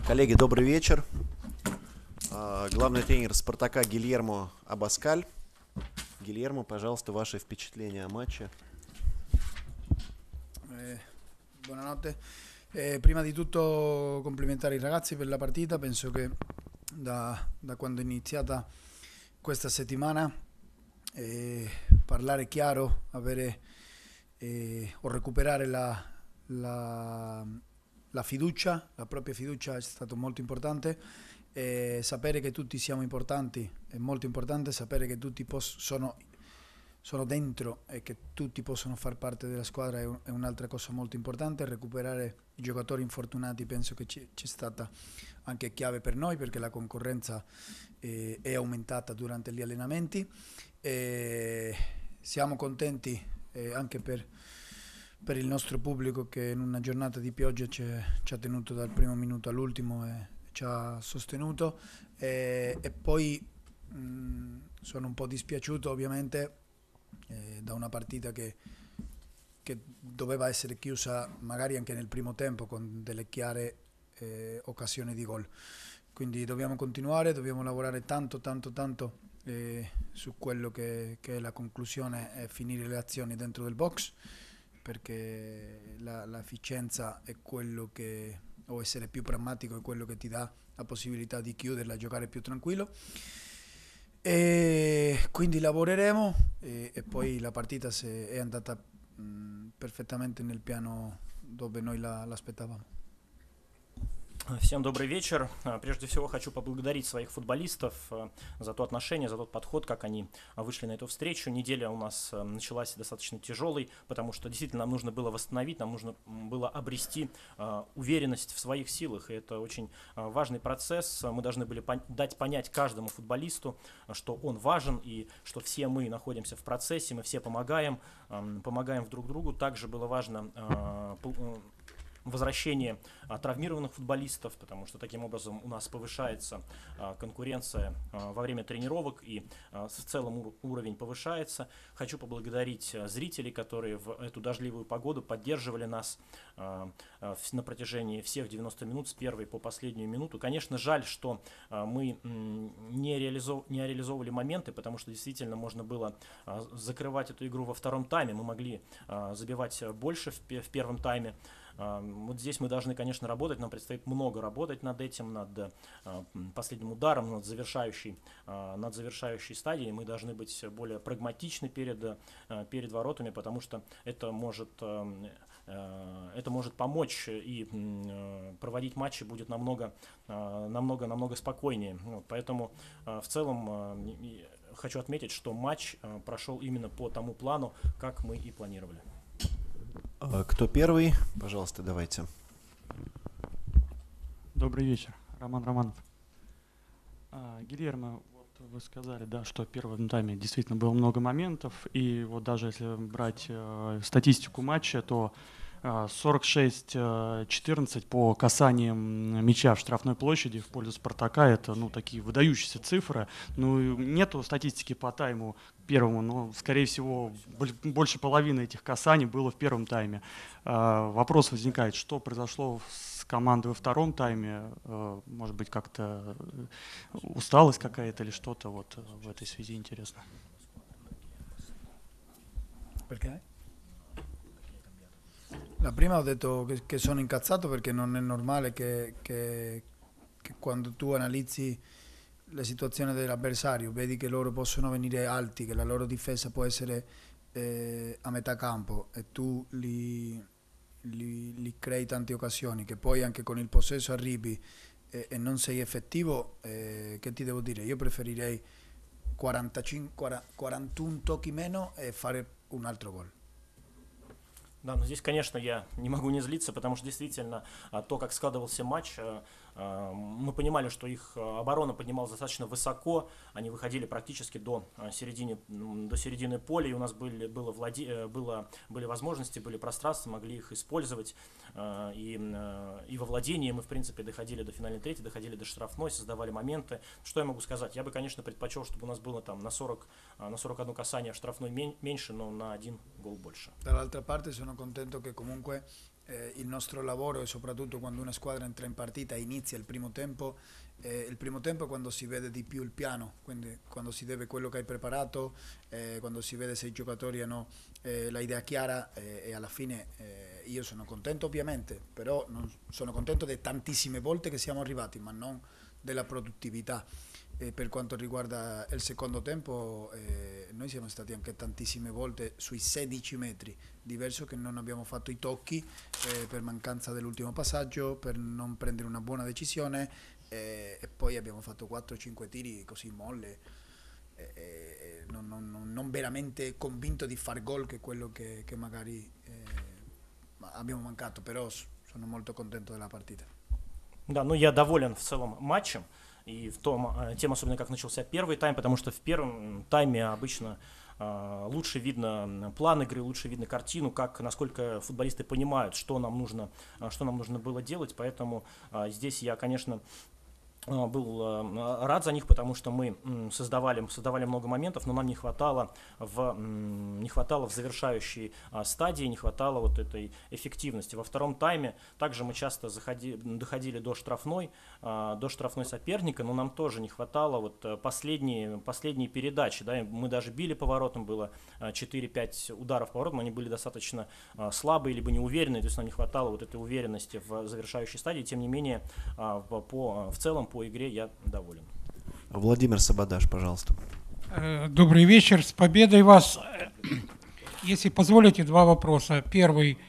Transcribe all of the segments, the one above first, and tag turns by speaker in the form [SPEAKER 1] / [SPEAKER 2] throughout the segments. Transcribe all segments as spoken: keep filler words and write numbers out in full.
[SPEAKER 1] Коллеги, добрый вечер. Главный тренер «Спартака» Гильермо Абаскаль. Гильермо, пожалуйста, ваши впечатления о матче.
[SPEAKER 2] Eh, buonanotte. Eh, prima di tutto complimentare i ragazzi per la partita. Penso che da, da quando è iniziata questa settimana eh, parlare chiaro, avere eh, o recuperare la, la, la fiducia, la propria fiducia è stato molto importante. Eh, sapere che tutti siamo importanti è molto importante, sapere che tutti pos- sono sono dentro e che tutti possono far parte della squadra è, un, è un'altra cosa molto importante. Recuperare i giocatori infortunati penso che ci, c'è stata anche chiave per noi, perché la concorrenza eh, è aumentata durante gli allenamenti. E siamo contenti eh, anche per, per il nostro pubblico, che in una giornata di pioggia ci ha tenuto dal primo minuto all'ultimo e ci ha sostenuto. E, e poi mh, sono un po' dispiaciuto ovviamente Eh, da una partita che, che doveva essere chiusa magari anche nel primo tempo con delle chiare eh, occasioni di gol. Quindi dobbiamo continuare, dobbiamo lavorare tanto tanto tanto eh, su quello che, che è la conclusione e finire le azioni dentro del box, perché la, l'efficienza è quello che, o essere più pragmatico è quello che ti dà la possibilità di chiuderla e giocare più tranquillo. E quindi lavoreremo e, e poi la partita se è andata mh, perfettamente nel piano dove noi la, l'aspettavamo.
[SPEAKER 3] Всем добрый вечер. Прежде всего хочу поблагодарить своих футболистов за то отношение, за тот подход, как они вышли на эту встречу. Неделя у нас началась достаточно тяжелой, потому что действительно нам нужно было восстановить, нам нужно было обрести уверенность в своих силах. И это очень важный процесс. Мы должны были дать понять каждому футболисту, что он важен и что все мы находимся в процессе, мы все помогаем, помогаем друг другу. Также было важно возвращение а, травмированных футболистов, потому что таким образом у нас повышается а, конкуренция а, во время тренировок и а, в целом ур- уровень повышается. Хочу поблагодарить а, зрителей, которые в эту дождливую погоду поддерживали нас а, а, в, на протяжении всех девяноста минут с первой по последнюю минуту. Конечно, жаль, что а, мы м, не, реализов- не реализовывали моменты, потому что действительно можно было а, закрывать эту игру во втором тайме. Мы могли а, забивать больше в, в первом тайме. Вот здесь мы должны, конечно, работать, нам предстоит много работать над этим, над последним ударом, над завершающей, над завершающей стадией. Мы должны быть более прагматичны перед, перед воротами, потому что это может, это может помочь, и проводить матчи будет намного, намного, намного спокойнее. Вот, поэтому в целом хочу отметить, что матч прошел именно по тому плану, как мы и планировали.
[SPEAKER 1] Кто первый? Пожалуйста, давайте.
[SPEAKER 4] Добрый вечер. Роман Романов. А, Гильермо, вот вы сказали, да, что в первом тайме действительно было много моментов. И вот даже если брать э, статистику матча, то э, сорок шесть четырнадцать по касаниям мяча в штрафной площади в пользу «Спартака». Это, ну, такие выдающиеся цифры. Ну, нету статистики по тайму первому, но, скорее всего, больше половины этих касаний было в первом тайме. Э, вопрос возникает, что произошло с командой во втором тайме? Э, может быть, как-то усталость какая-то или что-то вот в этой связи интересно.
[SPEAKER 2] Perché? La prima ho detto che, che sono incazzato perché non è normale che, che, che quando tu analizzi la situazione dell'avversario, vedi che loro possono venire alti, che la loro difesa può essere eh, a metà campo e tu li, li, li crei tante occasioni, che poi anche con il possesso arrivi e, e non sei effettivo, eh, che ti devo dire? Io preferirei quarantacinque, quarantuno tocchi meno e fare un altro gol.
[SPEAKER 3] Да, но здесь, конечно, я не могу не злиться, потому что действительно то, как складывался матч, мы понимали, что их оборона поднималась достаточно высоко, они выходили практически до середины, до середины поля, и у нас были, было владе, было, были возможности, были пространства, могли их использовать, и, и во владении мы, в принципе, доходили до финальной трети, доходили до штрафной, создавали моменты. Что я могу сказать? Я бы, конечно, предпочел, чтобы у нас было там на сорок, на сорок одно касание штрафной меньше, но на один гол больше.
[SPEAKER 2] Dall'altra parte sono contento che comunque eh, il nostro lavoro, e soprattutto quando una squadra entra in partita e inizia il primo tempo, eh, il primo tempo è quando si vede di più il piano, quindi quando si vede quello che hai preparato, eh, quando si vede se i giocatori hanno eh, la idea chiara, eh, e alla fine eh, io sono contento ovviamente, però non sono contento di tantissime volte che siamo arrivati, ma non della produttività. E per quanto riguarda il secondo tempo, eh, noi siamo stati anche tantissime volte sui sedici metri, diverso che non abbiamo fatto i tocchi eh, per mancanza dell'ultimo passaggio, per non prendere una buona decisione, eh, e poi abbiamo fatto quattro cinque tiri così molle, eh, eh, non, non, non veramente convinto di far gol, che è quello che, che magari eh, abbiamo mancato, però sono molto contento della partita.
[SPEAKER 3] Да, ну я доволен в целом матчем. И в том, тем особенно, как начался первый тайм, потому что в первом тайме обычно э, лучше видно план игры, лучше видно картину, как, насколько футболисты понимают, что нам нужно, что нам нужно было делать. Поэтому э, здесь я, конечно, был рад за них, потому что мы создавали, создавали много моментов, но нам не хватало в, не хватало в завершающей стадии, не хватало вот этой эффективности. Во втором тайме также мы часто заходи, доходили до штрафной, до штрафной соперника, но нам тоже не хватало вот последние, последние передачи. Да, мы даже били по воротам, было четыре-пять ударов по воротам, они были достаточно слабые, либо неуверенные, то есть нам не хватало вот этой уверенности в завершающей стадии. Тем не менее, по, в целом, по игре я доволен.
[SPEAKER 1] Владимир Сабадаш, пожалуйста.
[SPEAKER 5] Добрый вечер, с победой вас. Если позволите, два вопроса. Первый.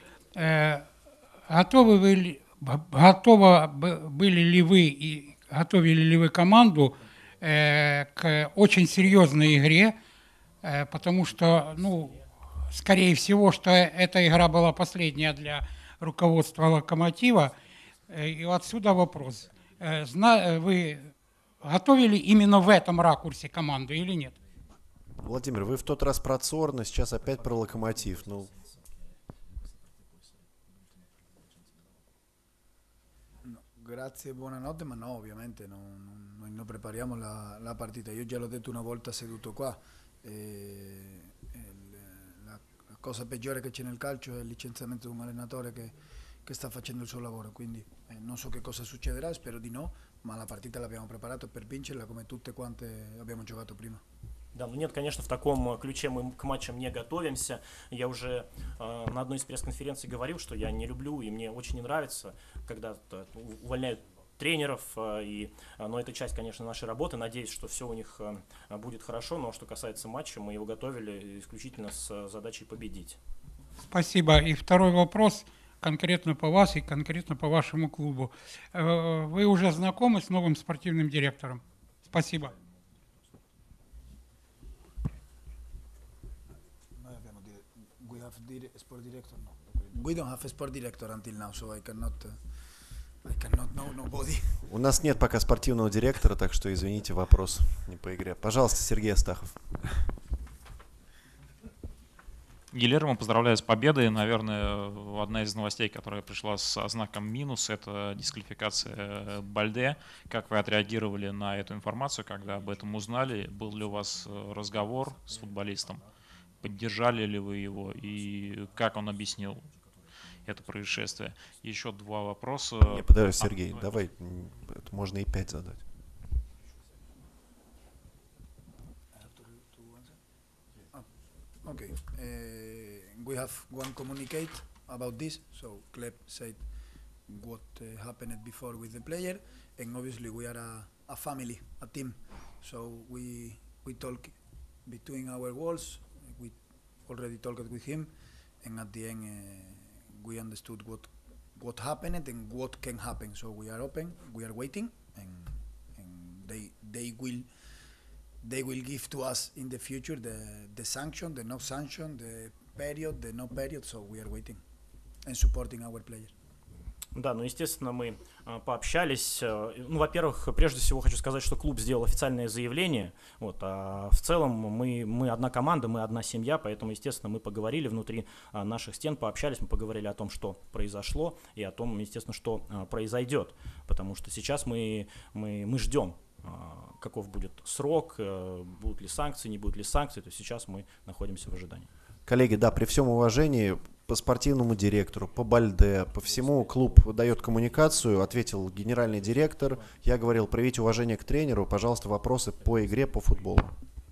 [SPEAKER 5] Готовы вы, готовы были ли вы и готовили ли вы команду к очень серьезной игре? Потому что, ну, скорее всего, что эта игра была последняя для руководства «Локомотива». И отсюда вопрос. Вы готовили именно в этом ракурсе команду или нет?
[SPEAKER 1] Владимир, вы в тот раз про Цорна, сейчас опять про Локомотив. Ну...
[SPEAKER 2] No, grazie, buonanotte, ma no, ovviamente non, noi non prepariamo la, la partita. Io già l'ho detto una volta seduto qua, e, e la, la cosa peggiore che c'è nel calcio è il licenziamento di un allenatore che, che sta facendo il suo lavoro, quindi eh, non so che cosa succederà, spero di no, ma la partita l'abbiamo preparata per vincerla come tutte quante abbiamo giocato prima.
[SPEAKER 3] Да, ну нет, конечно, в таком ключе мы к матчам не готовимся. Я уже э, на одной из пресс-конференций говорил, что я не люблю и мне очень не нравится, когда увольняют тренеров, э, и, э, но это часть, конечно, нашей работы. Надеюсь, что все у них э, будет хорошо, но что касается матча, мы его готовили исключительно с задачей победить.
[SPEAKER 5] Спасибо. И второй вопрос конкретно по вас и конкретно по вашему клубу. Вы уже знакомы с новым спортивным директором? Спасибо.
[SPEAKER 2] We don't have a sport director until now, so I cannot, I cannot know nobody.
[SPEAKER 1] У нас нет пока спортивного директора, так что извините, вопрос не по игре. Пожалуйста, Сергей Астахов.
[SPEAKER 6] Гильермо, поздравляю с победой. Наверное, одна из новостей, которая пришла со знаком минус, это дисквалификация Бальде. Как вы отреагировали на эту информацию, когда об этом узнали? Был ли у вас разговор с футболистом? Поддержали ли вы его? И как он объяснил это происшествие? Еще два вопроса.
[SPEAKER 1] Не, подожди, Сергей, а, давай, это можно и пять задать.
[SPEAKER 2] Okay, uh, we have one communicate about this. So Kleb said what uh, happened before with the player, and obviously we are a, a family, a team. So we we talk between our walls. We already talked with him, and at the end uh, we understood what what happened and what can happen. So we are open, we are waiting, and and they they will. They will give to us in the future the, the sanction, the no sanction, the period, the no period, so we are waiting and supporting our players.
[SPEAKER 3] Да, ну, естественно, мы э, пообщались. Ну, во-первых, прежде всего хочу сказать, что клуб сделал официальное заявление. Вот, а в целом мы, мы одна команда, мы одна семья, поэтому, естественно, мы поговорили внутри э, наших стен, пообщались, мы поговорили о том, что произошло, и о том, естественно, что э, произойдет. Потому что сейчас мы, мы, мы ждем, каков будет срок, будут ли санкции, не будут ли санкции, то сейчас мы находимся в ожидании.
[SPEAKER 1] Коллеги, да, при всем уважении, по спортивному директору, по Бальде, по всему клуб дает коммуникацию, ответил генеральный директор. Я говорил, проявите уважение к тренеру, пожалуйста, вопросы по игре, по футболу.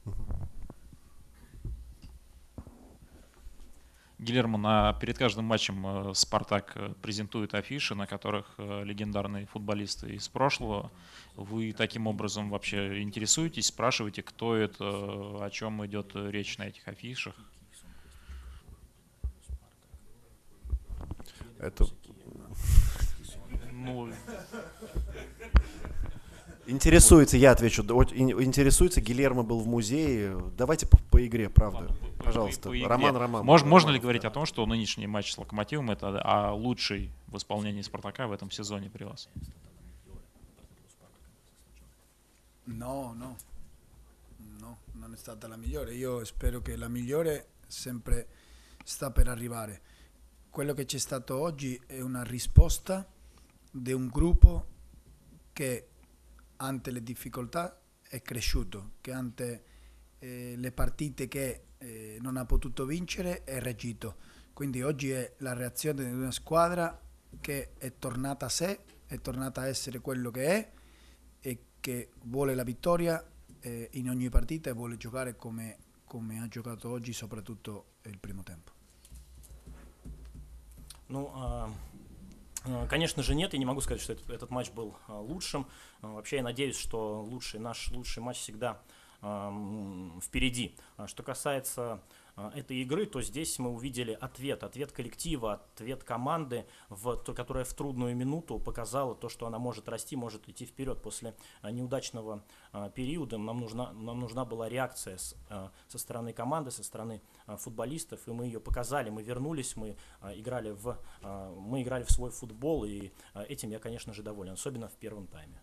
[SPEAKER 6] Гильермо, на, перед каждым матчем э, «Спартак» презентует афиши, на которых э, легендарные футболисты из прошлого. Вы таким образом вообще интересуетесь, спрашиваете, кто это, о чем идет речь на этих афишах?
[SPEAKER 1] Это...
[SPEAKER 6] Ну...
[SPEAKER 1] Интересуется, я отвечу, интересуется, Гильермо был в музее. Давайте по, по игре, правда.
[SPEAKER 6] Ладно, по,
[SPEAKER 1] Пожалуйста,
[SPEAKER 6] по, по
[SPEAKER 1] Роман Роман.
[SPEAKER 6] Мож, можно ли говорить о том, что нынешний матч с «Локомотивом» это а, лучший в исполнении «Спартака» в этом сезоне при вас?
[SPEAKER 2] No, no, no, non è stata la migliore. Io spero che la migliore sempre sta per arrivare. Quello che c'è stato oggi è una risposta di un gruppo che ante le difficoltà è cresciuto, che ante eh, le partite che eh, non ha potuto vincere è reagito. Quindi oggi è la reazione di una squadra che è tornata a sé, è tornata a essere quello che è e che vuole la vittoria eh, in ogni partita e vuole giocare come, come ha giocato oggi, soprattutto il primo tempo.
[SPEAKER 3] Ну, а... Конечно же нет, я не могу сказать, что этот, этот матч был а, лучшим. А, вообще я надеюсь, что лучший, наш лучший матч всегда а, м, впереди. А, что касается а, этой игры, то здесь мы увидели ответ, ответ коллектива, ответ команды, в, то, которая в трудную минуту показала то, что она может расти, может идти вперед. После а, неудачного а, периода нам нужна, нам нужна была реакция с, а, со стороны команды, со стороны а, футболистов, и мы ее показали, мы вернулись, мы а, играли в, а, мы играли в свой футбол, и а, этим я, конечно же, доволен, особенно в первом тайме.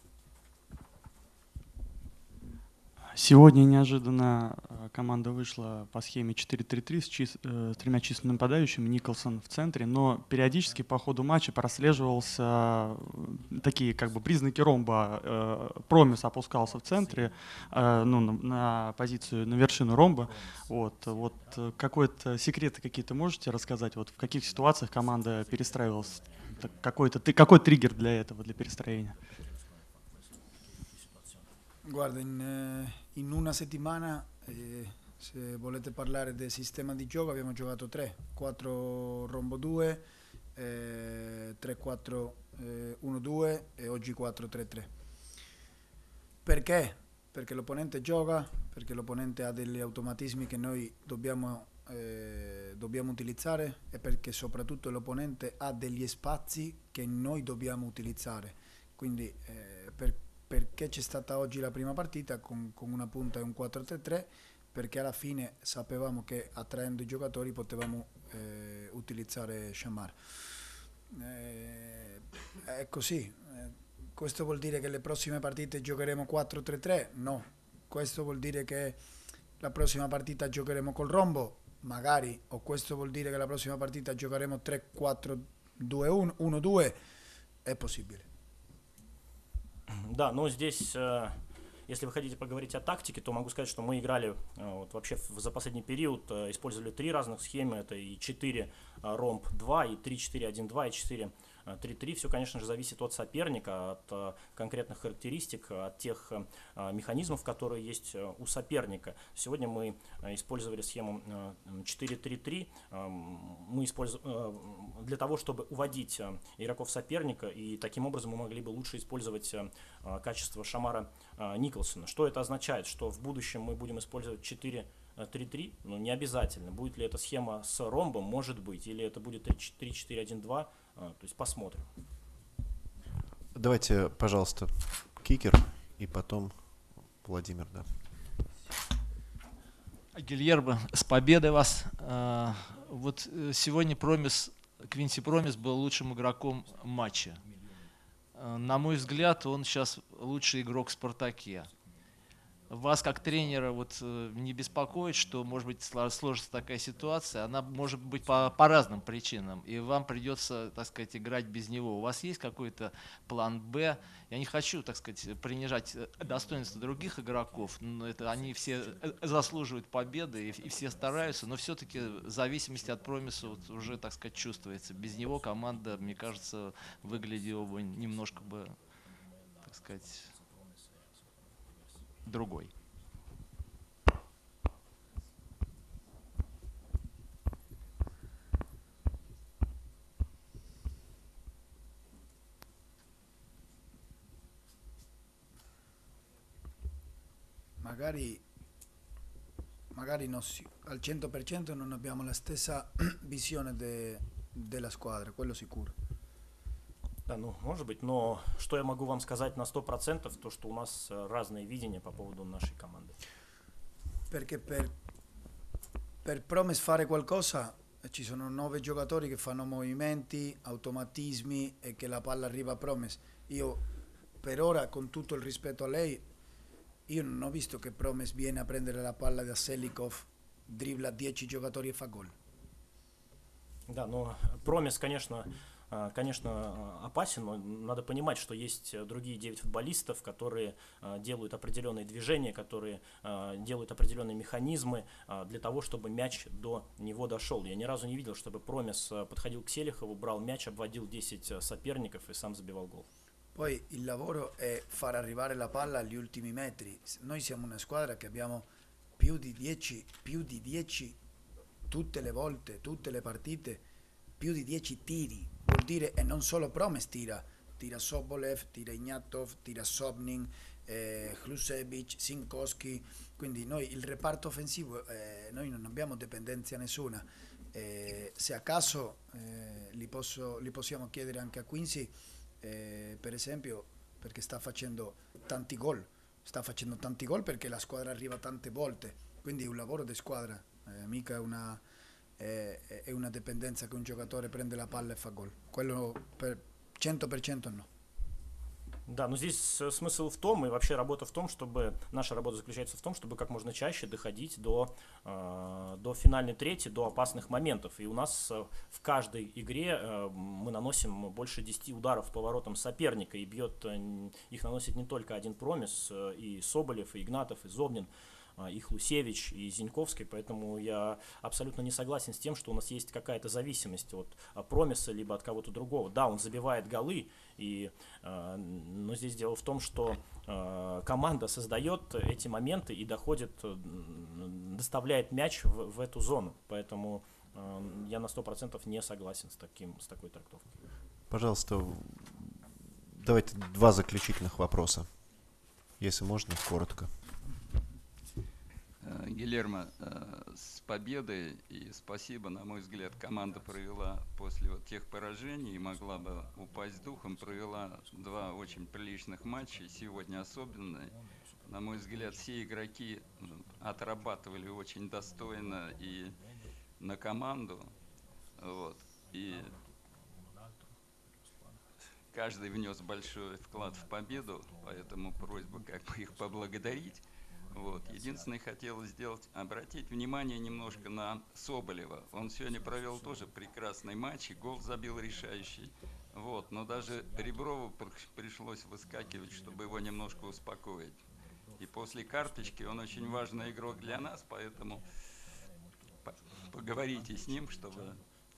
[SPEAKER 4] Сегодня неожиданно команда вышла по схеме четыре три три с, чис, э, с тремя численными нападающими, Николсон в центре, но периодически по ходу матча прослеживался такие как бы признаки ромба. Э, Промис опускался в центре, э, ну, на, на позицию, на вершину ромба. Вот, вот какой-то секреты какие-то можете рассказать? Вот в каких ситуациях команда перестраивалась? Какой-то, какой триггер для этого, для перестроения?
[SPEAKER 2] Guarda, in, in una settimana, eh, se volete parlare del sistema di gioco, abbiamo giocato tre, quattro rombo due, eh, tre quattro uno due e oggi quattro tre tre. Perché? Perché l'opponente gioca, perché l'opponente ha degli automatismi che noi dobbiamo, eh, dobbiamo utilizzare e perché soprattutto l'opponente ha degli spazi che noi dobbiamo utilizzare. Quindi eh, per perché c'è stata oggi la prima partita con, con una punta e un quattro tre tre, perché alla fine sapevamo che attraendo i giocatori potevamo eh, utilizzare Shamar. Eh, è così. Eh, questo vuol dire che le prossime partite giocheremo quattro tre tre? No. Questo vuol dire che la prossima partita giocheremo col rombo? Magari. O questo vuol dire che la prossima partita giocheremo tre quattro due uno due? È possibile.
[SPEAKER 3] Да, но здесь, если вы хотите поговорить о тактике, то могу сказать, что мы играли вот, вообще за последний период, использовали три разных схемы, это и четыре ромб два, и три четыре один два, и четыре три три. Все, конечно же, зависит от соперника, от конкретных характеристик, от тех механизмов, которые есть у соперника. Сегодня мы использовали схему четыре три три. Мы использовали для того, чтобы уводить игроков соперника, и таким образом мы могли бы лучше использовать качество Шамара Николсона. Что это означает? Что в будущем мы будем использовать четыре три три? Ну, не обязательно. Будет ли эта схема с ромбом? Может быть. Или это будет три четыре один два? То есть посмотрим.
[SPEAKER 1] Давайте, пожалуйста, кикер и потом Владимир, да.
[SPEAKER 7] Гильермо, с победой вас. Вот сегодня Промис, Квинси Промис был лучшим игроком матча. На мой взгляд, он сейчас лучший игрок в «Спартаке». вас как тренера вот э, не беспокоит, что может быть сло- сложится такая ситуация, она может быть по, по разным причинам, и вам придется, так сказать, играть без него. У вас есть какой-то план Б? Я не хочу, так сказать, принижать э, достоинство других игроков, но это они все э, заслуживают победы и, и все стараются, но все-таки в зависимости от Промиса вот уже, так сказать, чувствуется. Без него команда, мне кажется, выглядела бы немножко бы, так сказать, другой.
[SPEAKER 2] Magari, magari no, sì, al cento per cento non abbiamo la stessa visione de- della squadra, quello sicuro.
[SPEAKER 3] Да, ну, может быть, но что я могу вам сказать на сто процентов, то, что у нас э, разные видения по поводу нашей команды.
[SPEAKER 2] Perché per, per Promes fare qualcosa eh, ci sono nove giocatori che fanno movimenti, automatismi e che la palla arriva a Promes. Io per ora, con tutto il rispetto a lei, io non ho visto che Promes viene a prendere la palla da Selikov, dribbla dieci giocatori e fa gol.
[SPEAKER 3] Да, но Промис, конечно, э, конечно, опасен, но надо понимать, что есть другие девять футболистов, которые э, делают определенные движения, которые э, делают определенные механизмы э, для того, чтобы мяч до него дошел. Я ни разу не видел, чтобы Промис э, подходил к Селихову, брал мяч, обводил десять соперников и сам забивал гол.
[SPEAKER 2] Poi il lavoro è far arrivare la palla agli ultimi metri. Noi siamo una squadra che abbiamo più di dieci, più di dieci tutte le volte, tutte le partite, più di dieci tiri. Vuol dire, e non solo Promes tira, tira Sobolev, tira Ignatov, tira Sobnin, eh, Hlusevic, Sinkowski. Quindi noi il reparto offensivo, eh, noi non abbiamo dipendenza nessuna. Eh, se a caso eh, li, posso, li possiamo chiedere anche a Quincy, Eh, per esempio, perché sta facendo tanti gol, sta facendo tanti gol perché la squadra arriva tante volte, quindi è un lavoro di squadra, eh, mica una, eh, è una dipendenza che un giocatore prende la palla e fa gol, quello per cento per cento no.
[SPEAKER 3] Да, но здесь э, смысл в том, и вообще работа в том, чтобы, наша работа заключается в том, чтобы как можно чаще доходить до, э, до финальной трети, до опасных моментов. И у нас э, в каждой игре э, мы наносим больше десяти ударов по воротам соперника, и бьет, э, их наносит не только один Промис, э, и Соболев, и Игнатов, и Зобнин, и Хлусевич, и Зиньковский, поэтому я абсолютно не согласен с тем, что у нас есть какая-то зависимость от Промиса либо от кого-то другого. Да, он забивает голы, и, э, но здесь дело в том, что э, команда создает эти моменты и доходит, доставляет мяч в, в эту зону, поэтому э, я на сто процентов не согласен с, таким, с такой трактовкой.
[SPEAKER 1] Пожалуйста, давайте два заключительных вопроса, если можно, коротко.
[SPEAKER 8] Гильермо, с победой, и спасибо, на мой взгляд, команда провела после вот тех поражений, могла бы упасть духом, провела два очень приличных матча, сегодня особенно. На мой взгляд, все игроки отрабатывали очень достойно и на команду, вот, и каждый внес большой вклад в победу, поэтому просьба как бы их поблагодарить. Вот. Единственное, хотелось сделать, обратить внимание немножко на Соболева. Он сегодня провел тоже прекрасный матч, и гол забил решающий. Вот. Но даже Реброву пришлось выскакивать, чтобы его немножко успокоить. И после карточки он очень важный игрок для нас, поэтому поговорите с ним, чтобы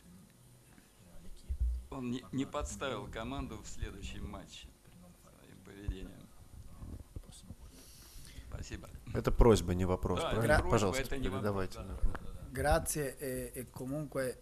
[SPEAKER 8] он не, не подставил команду в следующем матче своим поведением. Спасибо.
[SPEAKER 1] Это просьба, не вопрос,
[SPEAKER 8] Да,
[SPEAKER 1] правильно?
[SPEAKER 8] просьба,
[SPEAKER 1] Пожалуйста,
[SPEAKER 8] это не
[SPEAKER 1] передавайте.
[SPEAKER 8] вопрос, да.
[SPEAKER 2] Grazie e, e comunque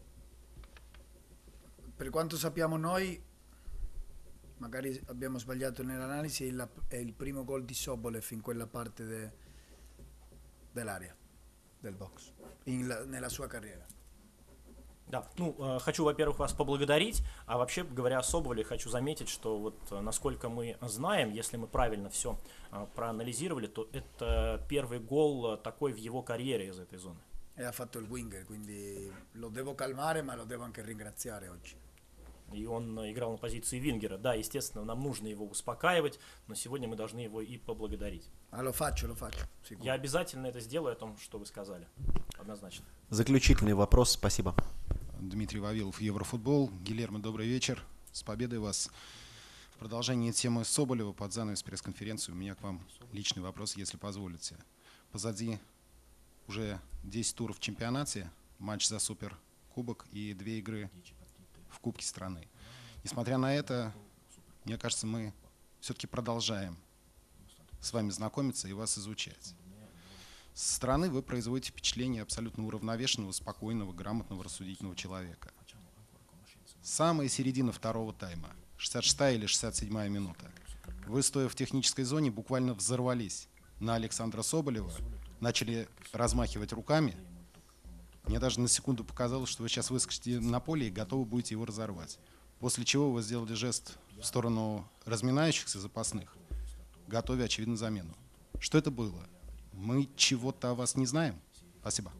[SPEAKER 2] per quanto sappiamo noi, magari abbiamo sbagliato nell'analisi, è, la, è il primo gol di Sobolev in quella parte de, dell'area, del box, in la, nella sua carriera.
[SPEAKER 3] Да, ну, э, хочу, во-первых, вас поблагодарить, а вообще, говоря о Соболеве, хочу заметить, что вот э, насколько мы знаем, если мы правильно все э, проанализировали, то это первый гол э, такой в его карьере из этой зоны.
[SPEAKER 2] E ha fatto il winger, quindi lo devo calmare, ma lo devo anche ringraziare oggi.
[SPEAKER 3] и он играл на позиции вингера. Да, естественно, нам нужно его успокаивать, но сегодня мы должны его и поблагодарить.
[SPEAKER 2] Ah, lo faccio, lo faccio, sicuro.
[SPEAKER 3] Я обязательно это сделаю, о том, что вы сказали. Однозначно.
[SPEAKER 1] Заключительный вопрос. Спасибо.
[SPEAKER 9] Дмитрий Вавилов, Еврофутбол. Гильермо, добрый вечер. С победой вас. В продолжение темы Соболева под занавес пресс-конференции у меня к вам личный вопрос, если позволите. Позади уже десять туров в чемпионате, матч за суперкубок и две игры в Кубке страны. Несмотря на это, мне кажется, мы все-таки продолжаем с вами знакомиться и вас изучать. Со стороны вы производите впечатление абсолютно уравновешенного, спокойного, грамотного, рассудительного человека. Самая середина второго тайма, шестьдесят шестая или шестьдесят седьмая минута. Вы, стоя в технической зоне, буквально взорвались на Александра Соболева, начали размахивать руками. Мне даже на секунду показалось, что вы сейчас выскочите на поле и готовы будете его разорвать. После чего вы сделали жест в сторону разминающихся запасных, готовя, очевидно, замену. Что это было? Мы чего-то о вас не знаем? Спасибо.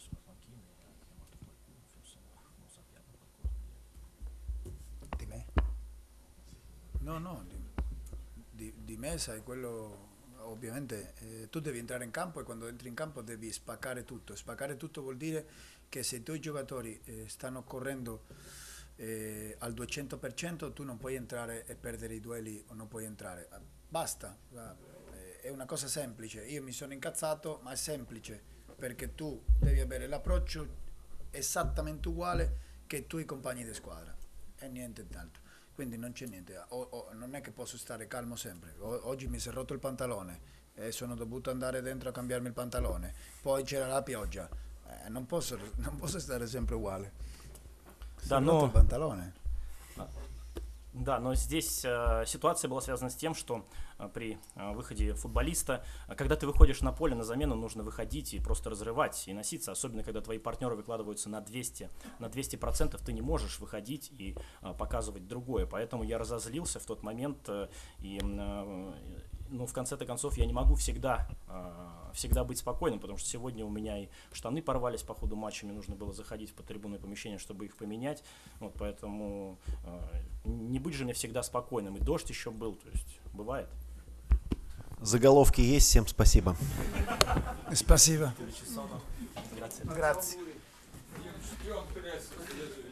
[SPEAKER 2] No, no, di, di, di me sai quello, ovviamente eh, tu devi entrare in campo e quando entri in campo devi spaccare tutto. Spaccare tutto vuol dire che se i tuoi giocatori eh, stanno correndo eh, al duecento per cento tu non puoi entrare e perdere i duelli o non puoi entrare. Basta, è una cosa semplice. Io mi sono incazzato, ma è semplice perché tu devi avere l'approccio esattamente uguale che i tuoi compagni di squadra e niente d'altro. Quindi non c'è niente, o, o, non è che posso stare calmo sempre. O, oggi mi si è rotto il pantalone e sono dovuto andare dentro a cambiarmi il pantalone, poi c'era la pioggia, eh, non, posso, non posso stare sempre uguale. Si
[SPEAKER 3] Да,
[SPEAKER 2] è rotto
[SPEAKER 3] но...
[SPEAKER 2] il pantalone.
[SPEAKER 3] Да, но здесь э, ситуация была связана с тем, что э, при э, выходе футболиста, э, когда ты выходишь на поле на замену, нужно выходить и просто разрывать и носиться, особенно когда твои партнеры выкладываются на двести, на двести процентов, ты не можешь выходить и э, показывать другое, поэтому я разозлился в тот момент э, и э, ну, в конце-то концов я не могу всегда, э, всегда быть спокойным, потому что сегодня у меня и штаны порвались по ходу матча, мне нужно было заходить в подтрибунное помещение, чтобы их поменять, вот, поэтому э, не быть же мне всегда спокойным, и дождь еще был, то есть бывает.
[SPEAKER 1] Заголовки есть, всем спасибо.
[SPEAKER 2] Спасибо.
[SPEAKER 3] Grazie.
[SPEAKER 2] Grazie.